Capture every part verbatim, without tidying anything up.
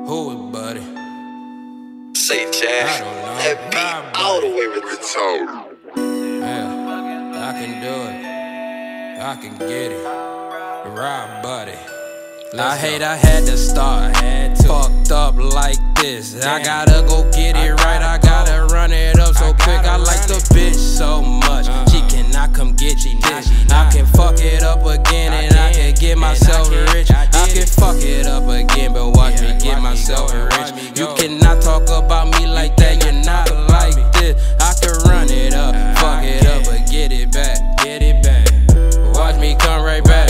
Who it, buddy? Say Jack, that beat all the way retarded. Yeah, I can do it. I can get it. Right, buddy. Let's I hate go. I had to start. I had to. Fucked up like this. Damn. I gotta go get it I right. I gotta go. Run it up so I quick. I like the bitch so much. Uh-huh. She cannot come get you this. I can fuck it up again I and can. I can get myself I rich. I, I can fuck it up again, but watch yeah, me get watch myself me rich. Me you cannot talk about me like you that. You're not like this. I can run it up, uh, fuck I it can. up, but get it back. Get it back. Watch me come right back.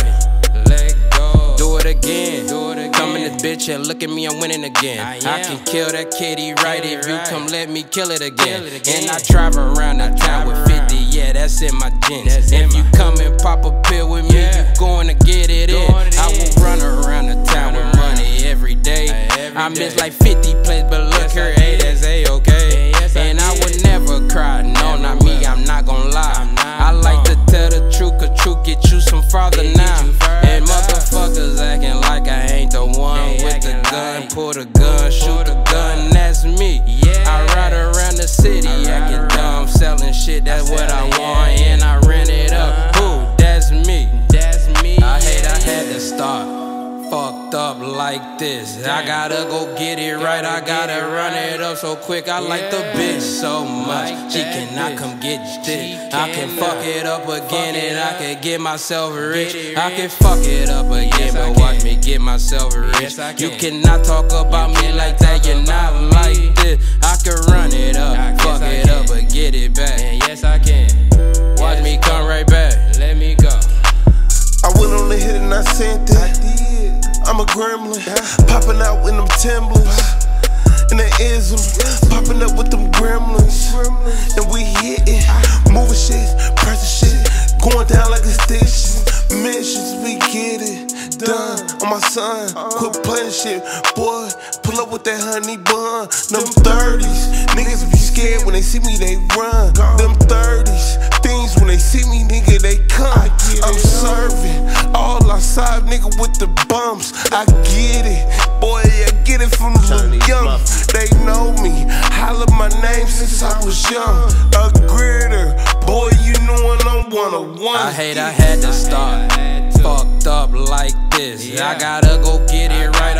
Do it again. Do it again. Come in this bitch and look at me, I'm winning again. I, I can kill that kitty right if you right. come let me kill it again. Kill it again. And I drive around the town with fifty, yeah, that's in my jeans. If you come and pop a pill with me, yeah. you going to get it in. It I will run around the town with money every day. Every I miss like fifty plays, but look yes, here, hey, that's A-okay. Yes, and I, I would never cry, no, never not me, I'm not gonna lie. Not I like to tell the truth, cause truth get you some farther now. And motherfuckers acting like I ain't the one with the gun. Pull the gun, shoot the gun, that's me. I ride around the city, acting dumb, selling shit, that's what I want. And I ran it up, who? That's me. I hate I had to start. Fucked up like this. I gotta go get it right. I gotta run it up so quick. I like the bitch so much. She cannot come get this. I can fuck it up again and I can get myself rich. I can fuck it up again, but watch me get myself rich. You cannot talk about me like that. You're not like this. I can run it up, fuck it up, but get it back. Yes, I can. Watch me come right back. Let me go. I went on the hit and I sent it. I did. I'm a gremlin, popping out with them Timberlands and the isms, popping up with them gremlins, and we hitting, moving shit, pressing shit, going down like a station. Missions, we get it done. On my son, quit playing shit, boy. Pull up with that honey bun. Them thirties, niggas be scared when they see me, they run. Them thirties, things when they see me, nigga, they come. I'm serving all outside, nigga, with the bumps. I get it, boy, I get it from little young. They know me, holla my name since I was young. A gritter, boy, you know I'm one of one. I hate I had to start. Fucked up like this. I gotta go get it right.